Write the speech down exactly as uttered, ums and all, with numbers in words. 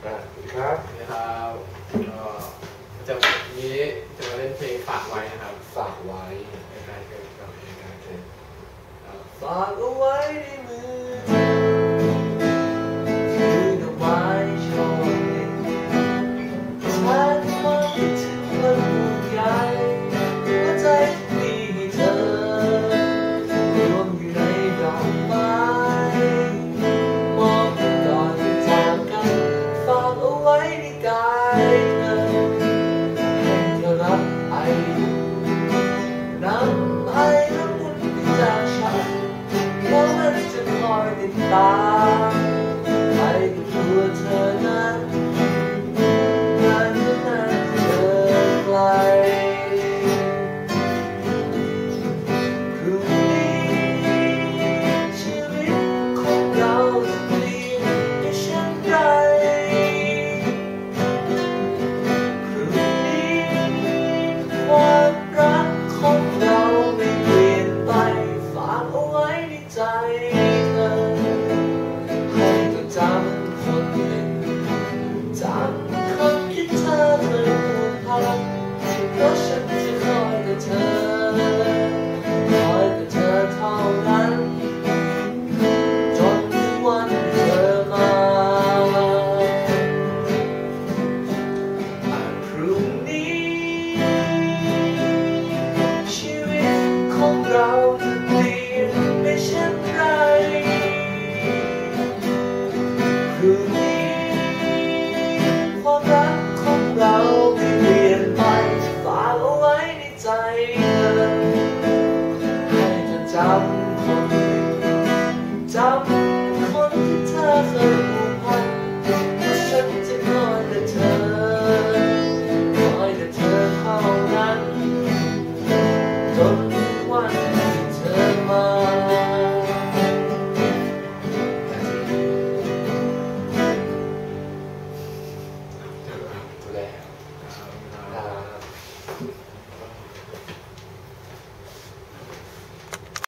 ครับนะครับก็จะวันนี้จะมาเล่นเพลงฝากไว้นะครับฝากไว้ง่ายๆเลยครับง่ายๆเลยฝากเอาไว้ในมือถือดอกไม้ช่อหนึ่งฉันความคิดถึงวันห่วงใยหัวใจที่มีให้เธอรวมอยู่ในดอกไม้มองกันก่อนจะจากกันฝากเอาไว้ในกายเธอให้เธอรับไอนำไอน้ำอุ่นไปจากฉันเพราะมันจะคอยติดตามไปกับตัวเธอนั้นนานนานเธอไกลพรุ่งนี้ชีวิตของเราจะเปลี่ยนไปเช่นไรพรุ่งนี้ความรักของเราไม่เปลี่ยนไปฝากเอาไว้ในใจเธอให้จดจำคนหนึ่งจำคำคิดเธอเมื่อผูกพันเพราะฉันจะคอยแต่เธอคอยแต่เธอเท่านั้นจนถึงวันเธอมาพรุ่งนี้ชีวิตของเราจะเปลี่ยนไปเช่นไรพรุ่ง